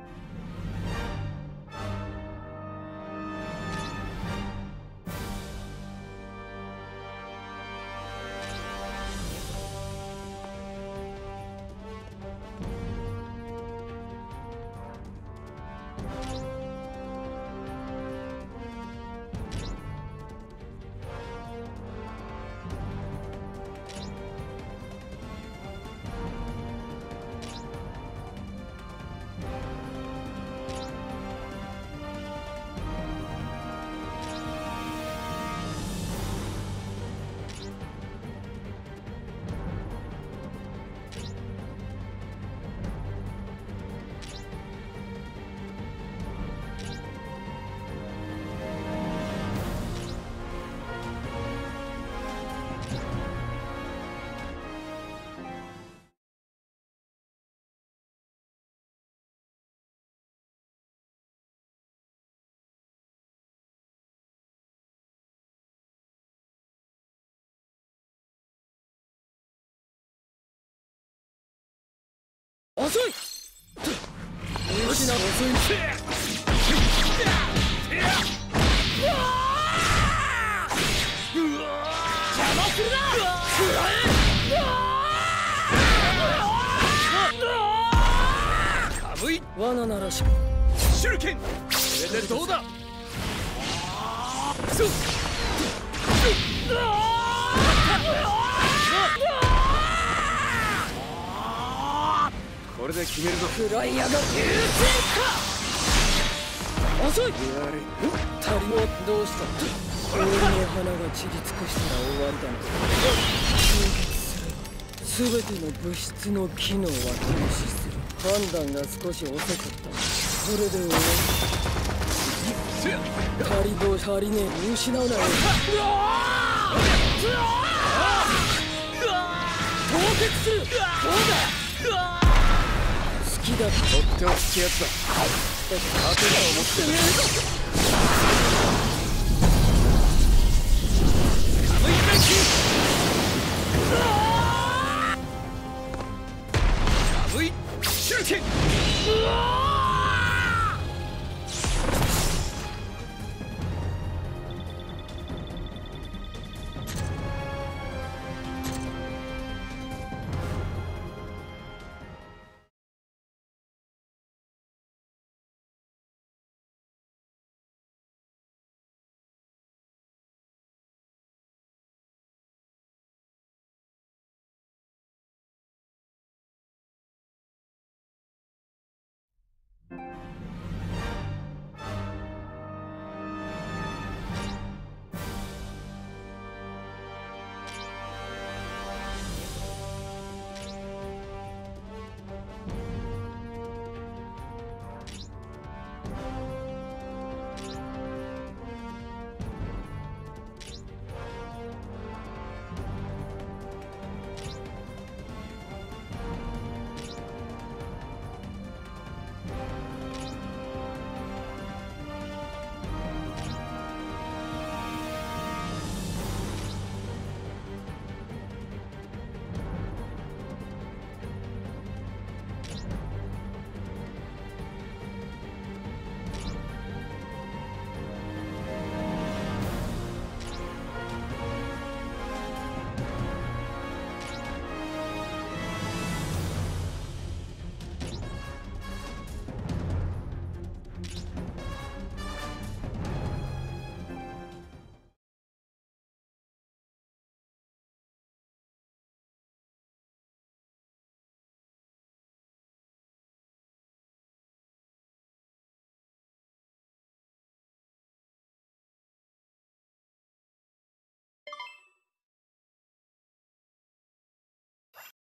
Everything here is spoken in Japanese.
遅い。よしな、遅い。邪魔するな。食らえ。かぶい。罠ならし。手裏剣。これでどうだ。そう。これで決めるぞ。フライヤーが優勢か。遅い。足りもどうした。俺の花が散り尽くしたら終わりだな。終結する。全ての物質の機能は停止する。判断が少し遅かった。これで終わり。足りねえ。見失うなよ。凍結する。どうだ。好きだ。とっておきやつだ。勝てると思ってねえぞ。